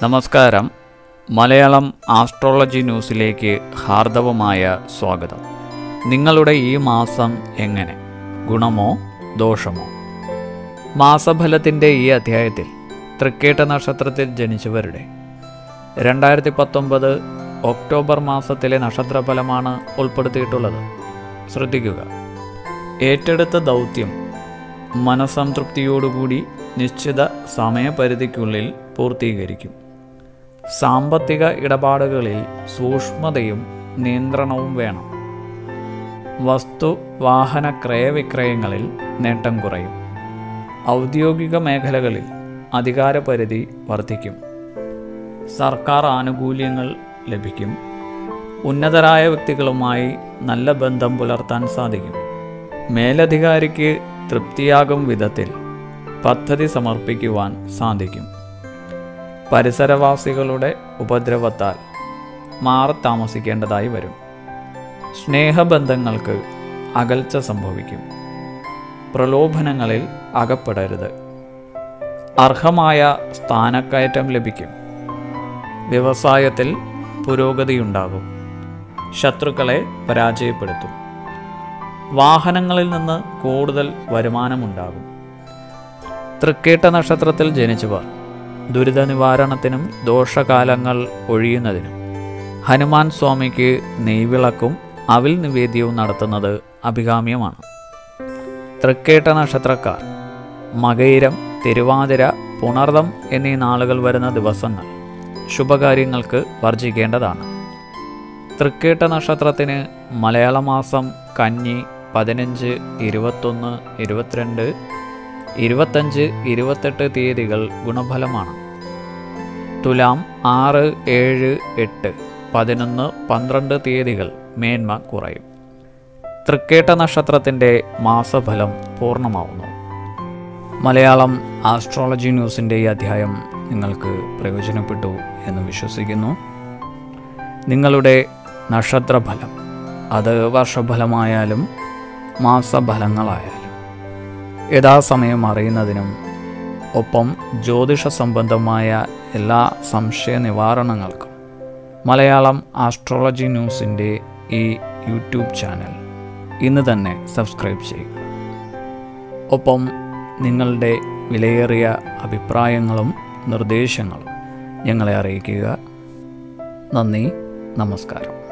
നമസ്കാരം. മലയാളം ആസ്ട്രോളജി ന്യൂസിലേക്ക് ഹാർദവമായ സ്വാഗതം. നിങ്ങളുടെ ഈ മാസം എങ്ങനെ? ഗുണമോ ദോഷമോ? മാസഫലത്തിൻ്റെ ഈ അധ്യായത്തിൽ തൃക്കേട്ട നക്ഷത്രത്തിൽ ജനിച്ചവരുടെ 2019 ഒക്ടോബർ മാസത്തിലെ നക്ഷത്രഫലമാണ് ഉൾപ്പെടുത്തിയിട്ടുള്ളത്. ശ്രദ്ധിക്കുക. ഏറ്റെടുത്ത ദൗത്യം മനസ്സംതൃപ്തിയോടുകൂടി നിശ്ചിത സമയപരിധിക്കുള്ളിൽ പൂർത്തീകരിക്കും. സാമ്പത്തിക ഇടപാടുകളിൽ സൂക്ഷ്മതയും നിയന്ത്രണവും വേണം. വസ്തു വാഹന ക്രയവിക്രയങ്ങളിൽ നേട്ടം കുറയും. ഔദ്യോഗിക മേഖലകളിൽ അധികാരപരിധി വർദ്ധിക്കും. സർക്കാർ ആനുകൂല്യങ്ങൾ ലഭിക്കും. ഉന്നതരായ വ്യക്തികളുമായി നല്ല ബന്ധം പുലർത്താൻ സാധിക്കും. മേലധികാരിക്ക് തൃപ്തിയാകും വിധത്തിൽ പദ്ധതി സമർപ്പിക്കുവാൻ സാധിക്കും. പരിസരവാസികളുടെ ഉപദ്രവത്താൽ മാറി താമസിക്കേണ്ടതായി വരും. സ്നേഹബന്ധങ്ങൾക്ക് അകൽച്ച സംഭവിക്കും. പ്രലോഭനങ്ങളിൽ അകപ്പെടരുത്. അർഹമായ സ്ഥാനക്കയറ്റം ലഭിക്കും. വ്യവസായത്തിൽ പുരോഗതിയുണ്ടാകും. ശത്രുക്കളെ പരാജയപ്പെടുത്തും. വാഹനങ്ങളിൽ നിന്ന് കൂടുതൽ വരുമാനമുണ്ടാകും. തൃക്കേട്ട നക്ഷത്രത്തിൽ ജനിച്ചവർ ദുരിത നിവാരണത്തിനും ദോഷകാലങ്ങൾ ഒഴിയുന്നതിനും ഹനുമാൻ സ്വാമിക്ക് നെയ്വിളക്കും അവിൽ നിവേദ്യവും നടത്തുന്നത് അഭികാമ്യമാണ്. തൃക്കേട്ട നക്ഷത്രക്കാർ മകയിരം, തിരുവാതിര, പുണർദം എന്നീ നാളുകൾ വരുന്ന ദിവസങ്ങൾ ശുഭകാര്യങ്ങൾക്ക് വർജിക്കേണ്ടതാണ്. തൃക്കേട്ട നക്ഷത്രത്തിന് മലയാള മാസം കന്നി 15, 21, 22, 25, 28 തീയതികൾ ഗുണഫലമാണ്. തുലാം 6, 7, 8, 11, 12 തീയതികൾ മേന്മ കുറയും. തൃക്കേട്ട നക്ഷത്രത്തിൻ്റെ മാസഫലം പൂർണ്ണമാവുന്നു. മലയാളം ആസ്ട്രോളജി ന്യൂസിൻ്റെ ഈ അധ്യായം നിങ്ങൾക്ക് പ്രയോജനപ്പെട്ടു എന്ന് വിശ്വസിക്കുന്നു. നിങ്ങളുടെ നക്ഷത്രഫലം, അത് വർഷഫലമായാലും മാസഫലങ്ങളായാലും യഥാസമയം അറിയുന്നതിനും ഒപ്പം ജ്യോതിഷ സംബന്ധമായ എല്ലാ സംശയ നിവാരണങ്ങൾക്കും മലയാളം ആസ്ട്രോളജി ന്യൂസിൻ്റെ ഈ യൂട്യൂബ് ചാനൽ ഇന്ന് തന്നെ സബ്സ്ക്രൈബ് ചെയ്യുക. ഒപ്പം നിങ്ങളുടെ വിലയേറിയ അഭിപ്രായങ്ങളും നിർദ്ദേശങ്ങളും ഞങ്ങളെ അറിയിക്കുക. നന്ദി, നമസ്കാരം.